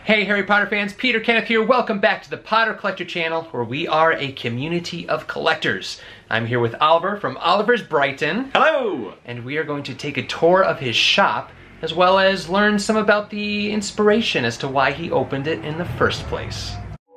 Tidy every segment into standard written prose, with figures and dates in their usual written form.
Hey Harry Potter fans, Peter Kenneth here. Welcome back to the Potter Collector channel, where we are a community of collectors. I'm here with Oliver from Oliver's Brighton. Hello! And we are going to take a tour of his shop, as well as learn some about the inspiration as to why he opened it in the first place.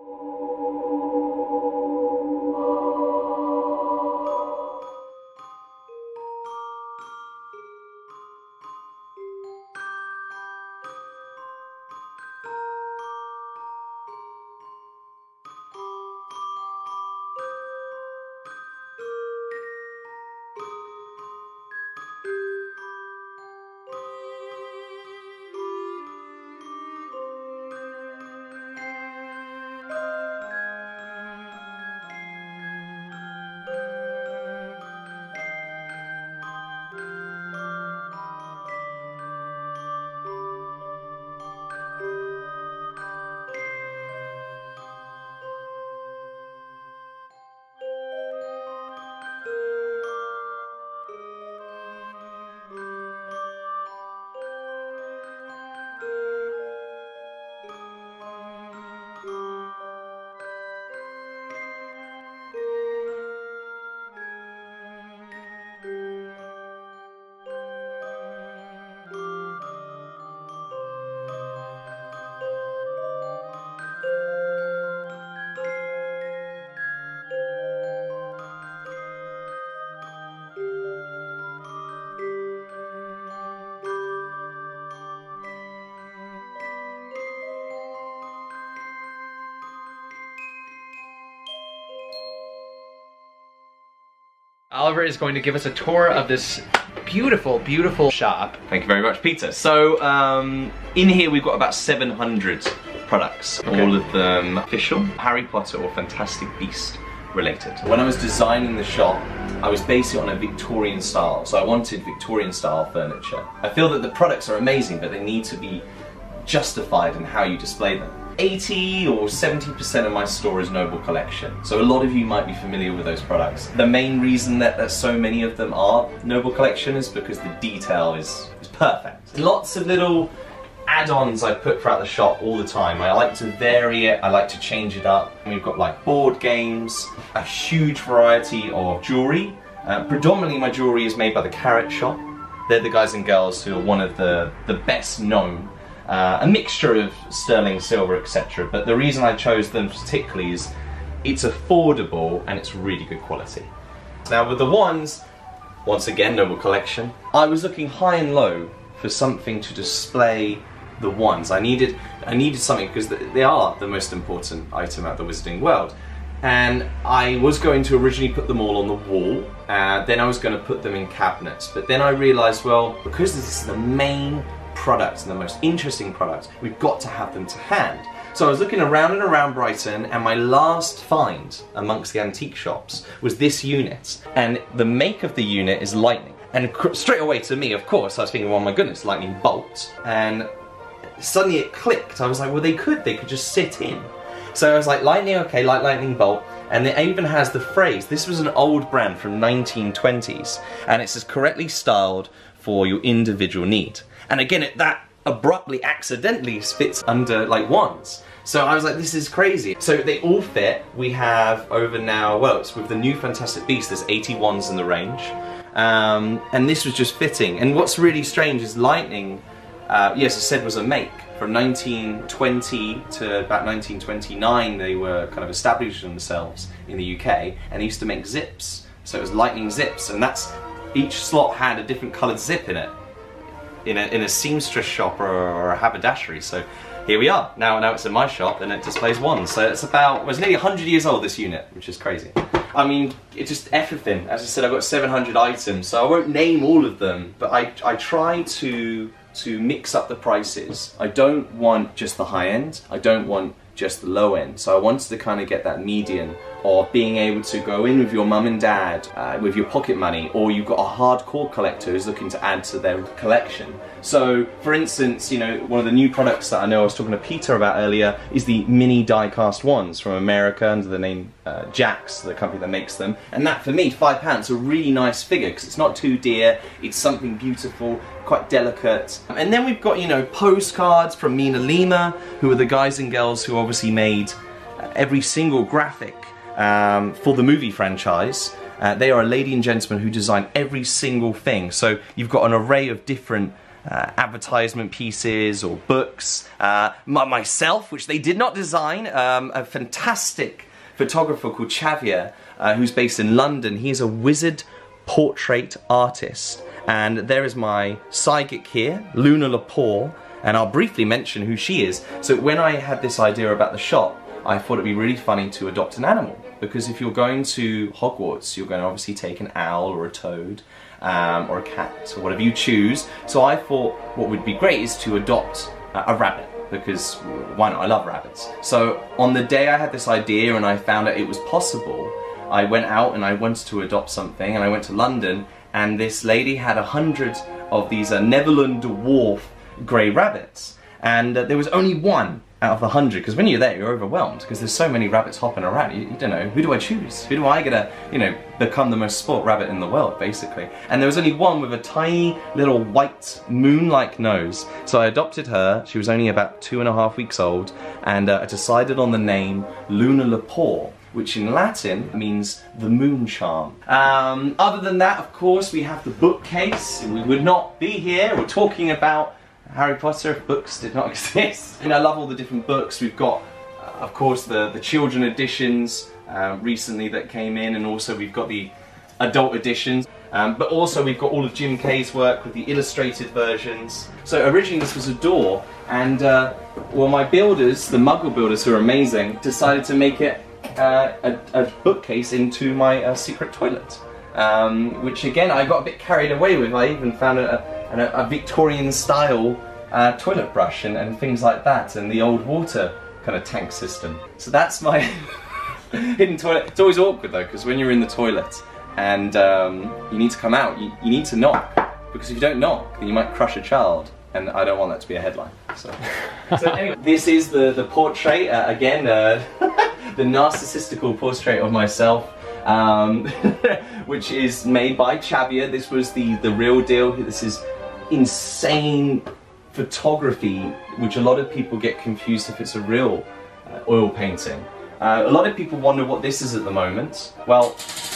Oliver is going to give us a tour of this beautiful, beautiful shop. Thank you very much, Peter. So, in here we've got about 700 products, all of them official, Harry Potter or Fantastic Beast related. When I was designing the shop, I was basing it on a Victorian style, so I wanted Victorian style furniture. I feel that the products are amazing, but they need to be justified in how you display them. 80 or 70% of my store is Noble Collection, so a lot of you might be familiar with those products. The main reason that so many of them are Noble Collection is because the detail is perfect. Lots of little add-ons I put throughout the shop all the time. I like to vary it, I like to change it up. We've got like board games, a huge variety of jewellery. Predominantly my jewellery is made by the Carrot Shop. They're the guys and girls who are one of the best known. A mixture of sterling silver, etc. But the reason I chose them particularly is it's affordable and it's really good quality. Now with the wands, once again Noble Collection, I was looking high and low for something to display the wands. I needed something because they are the most important item out of the Wizarding world. And I was going to originally put them all on the wall, then I was going to put them in cabinets. But then I realised, well, because this is the main products and the most interesting products, we've got to have them to hand. So I was looking around and around Brighton, and my last find amongst the antique shops was this unit. And the make of the unit is lightning. And straight away to me, of course, I was thinking, oh my goodness, lightning bolt. And suddenly it clicked. I was like, well, they could just sit in. So I was like, lightning, okay, like lightning bolt. And it even has the phrase, this was an old brand from 1920s, and it says correctly styled for your individual need. And again, that abruptly, accidentally fits under like wands. So I was like, this is crazy. So they all fit. We have over now, well, it's with the new Fantastic Beast, there's 80 wands in the range. And this was just fitting. And what's really strange is lightning, yes, I said was a make. From 1920 to about 1929, they were kind of establishing themselves in the UK, and they used to make zips. So it was lightning zips, and each slot had a different coloured zip in it. In a seamstress shop or a haberdashery. So here we are. Now it's in my shop and it displays wands. So it's nearly 100 years old, this unit, which is crazy. I mean, it's just everything. As I said, I've got 700 items, so I won't name all of them, but I try to mix up the prices. I don't want just the high end, I don't want just the low end. So I wanted to kind of get that median of being able to go in with your mum and dad with your pocket money, or you've got a hardcore collector who's looking to add to their collection. So for instance, you know, one of the new products that I know I was talking to Peter about earlier is the mini die-cast wands from America under the name Jax, the company that makes them. And that for me, £5, a really nice figure because it's not too dear, it's something beautiful, quite delicate. And then we've got, you know, postcards from Mina Lima, who are the guys and girls who obviously made every single graphic for the movie franchise. They are a lady and gentleman who design every single thing. So you've got an array of different advertisement pieces or books. Myself, which they did not design, a fantastic photographer called Xavier, who's based in London. He is a wizard portrait artist. And there is my sidekick here, Luna Lepore, and I'll briefly mention who she is. So when I had this idea about the shop, I thought it'd be really funny to adopt an animal, because if you're going to Hogwarts, you're going to obviously take an owl or a toad, or a cat, or whatever you choose. So I thought what would be great is to adopt a rabbit, because why not? I love rabbits. So on the day I had this idea and I found out it was possible, I went out and I wanted to adopt something, and I went to London, and this lady had 100 of these Netherland dwarf grey rabbits, and there was only one out of the 100, because when you're there you're overwhelmed because there's so many rabbits hopping around. You don't know, who do I choose? Who do I get to, you know, become the most spoilt rabbit in the world, basically? And there was only one with a tiny little white moon-like nose. So I adopted her. She was only about 2.5 weeks old, and I decided on the name Luna Lepore, which in Latin means the moon charm. Other than that, of course, we have the bookcase. We would not be here. We're talking about Harry Potter if books did not exist. And I love all the different books. We've got, of course, the children editions recently that came in, and also we've got the adult editions. But also we've got all of Jim Kay's work with the illustrated versions. So originally this was a door, and well, my builders, the Muggle builders who are amazing, decided to make it a bookcase into my secret toilet. Which again I got a bit carried away with. I even found a Victorian style toilet brush and things like that, and the old water kind of tank system. So that's my hidden toilet. It's always awkward though, because when you're in the toilet and you need to come out, you need to knock, because if you don't knock then you might crush a child, and I don't want that to be a headline. So anyway, this is the portrait, again, the narcissistical portrait of myself, which is made by Xavier. This was the real deal. This is insane photography, which a lot of people get confused if it's a real oil painting. A lot of people wonder what this is at the moment. Well,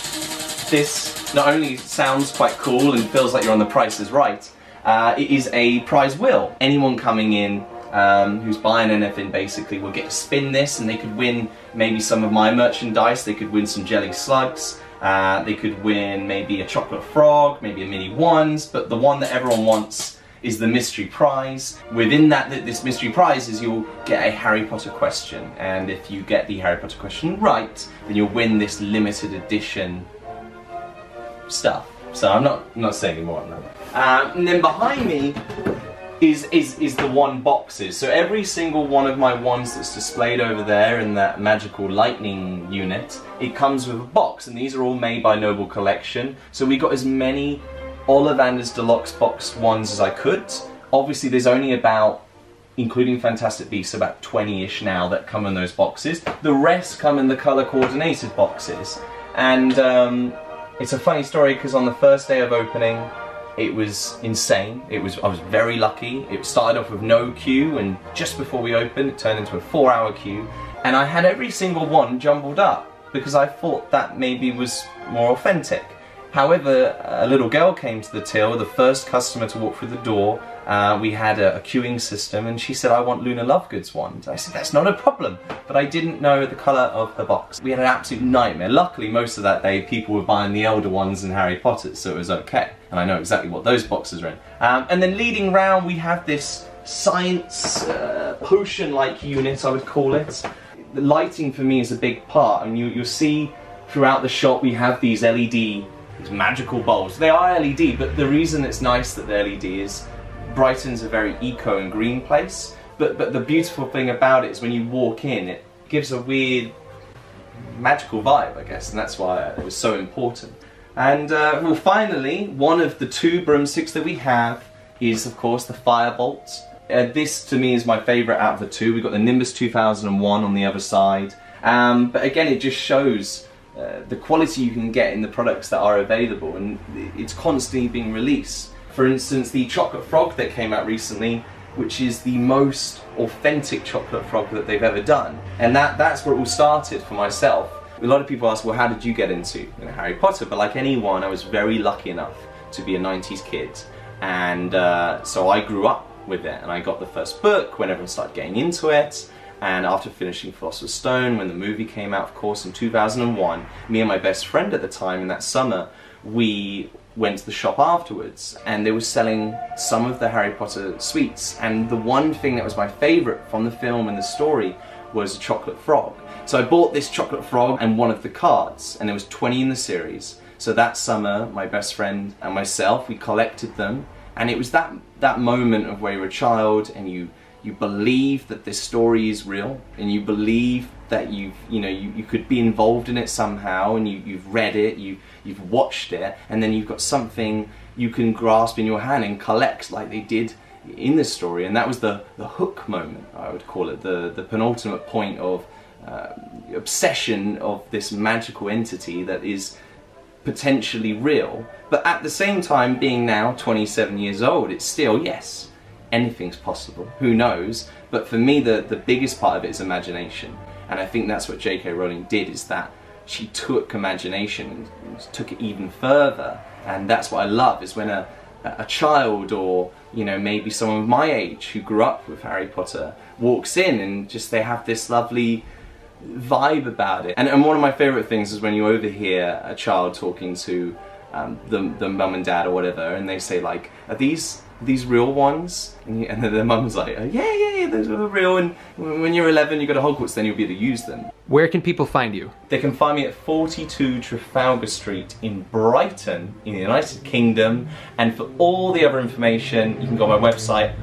this not only sounds quite cool and feels like you're on The Price is Right, it is a prize wheel. Anyone coming in who's buying anything basically will get to spin this, and they could win maybe some of my merchandise. They could win some jelly slugs, they could win maybe a chocolate frog, maybe a mini ones, but the one that everyone wants is the mystery prize. Within this mystery prize is you'll get a Harry Potter question, and if you get the Harry Potter question right, then you'll win this limited edition stuff. So I'm not saying any more on that. And then behind me is the wand boxes. So every single one of my wands that's displayed over there in that magical lightning unit, it comes with a box, and these are all made by Noble Collection. So we got as many Ollivander's Deluxe box wands as I could. Obviously there's only about, including Fantastic Beasts, about 20-ish now that come in those boxes. The rest come in the colour coordinated boxes. And it's a funny story, because on the first day of opening it was insane. I was very lucky. It started off with no queue, and just before we opened it turned into a 4-hour queue, and I had every single one jumbled up because I thought that maybe was more authentic. However, a little girl came to the till, the first customer to walk through the door. We had a queuing system, and she said, "I want Luna Lovegood's wand." I said, "That's not a problem," but I didn't know the colour of her box. We had an absolute nightmare. Luckily, most of that day, people were buying the elder ones and Harry Potter's, so it was okay. And I know exactly what those boxes are in. And then leading round, we have this science potion-like unit, I would call it. The lighting for me is a big part, and you'll see throughout the shop we have these LED, these magical bulbs. They are LED, but the reason it's nice that they're LED is Brighton's a very eco and green place, but the beautiful thing about it is when you walk in, it gives a weird magical vibe, I guess, and that's why it was so important. And well, finally, one of the 2 broomsticks that we have is, of course, the Firebolt. This, to me, is my favourite out of the 2. We've got the Nimbus 2001 on the other side, but again, it just shows the quality you can get in the products that are available, and it's constantly being released. For instance, the chocolate frog that came out recently, which is the most authentic chocolate frog that they've ever done. And that's where it all started for myself. A lot of people ask, well, how did you get into Harry Potter? But like anyone, I was very lucky enough to be a 90s kid. And so I grew up with it, and I got the first book when everyone started getting into it. And after finishing Philosopher's Stone, when the movie came out, of course, in 2001, me and my best friend at the time, in that summer, we went to the shop afterwards, and they were selling some of the Harry Potter sweets. And the one thing that was my favourite from the film and the story was a chocolate frog. So I bought this chocolate frog and one of the cards, and there was 20 in the series. So that summer, my best friend and myself, we collected them. And it was that moment of where you're a child and you believe that this story is real, and you believe that you could be involved in it somehow, and you've read it, you've watched it, and then you've got something you can grasp in your hand and collect like they did in the story. And that was the hook moment, I would call it, the penultimate point of obsession of this magical entity that is potentially real, but at the same time, being now 27 years old, it's still, yes, anything's possible, who knows. But for me, the biggest part of it is imagination, and I think that's what J.K. Rowling did, is that she took imagination and took it even further. And that's what I love, is when a child, or maybe someone of my age who grew up with Harry Potter, walks in and just they have this lovely vibe about it. And one of my favourite things is when you overhear a child talking to the mum and dad or whatever, and they say like, are these real ones? And then the mum's like, yeah, those are real, and when you're 11 you go to Hogwarts, then you'll be able to use them. Where can people find you? They can find me at 42 Trafalgar Street in Brighton in the United Kingdom, and for all the other information you can go on my website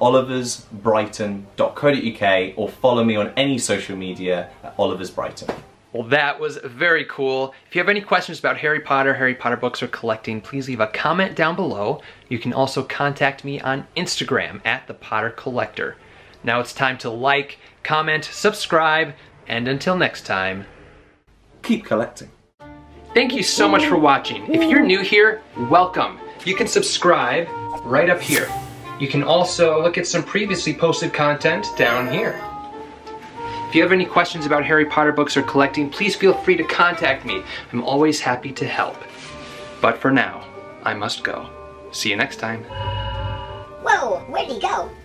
oliversbrighton.co.uk, or follow me on any social media at oliversbrighton. Well, that was very cool. If you have any questions about Harry Potter books, or collecting, please leave a comment down below. You can also contact me on Instagram at The Potter Collector. Now it's time to like, comment, subscribe, and until next time, keep collecting. Thank you so much for watching. If you're new here, welcome. You can subscribe right up here. You can also look at some previously posted content down here. If you have any questions about Harry Potter books or collecting, please feel free to contact me. I'm always happy to help. But for now, I must go. See you next time. Whoa, where'd he go?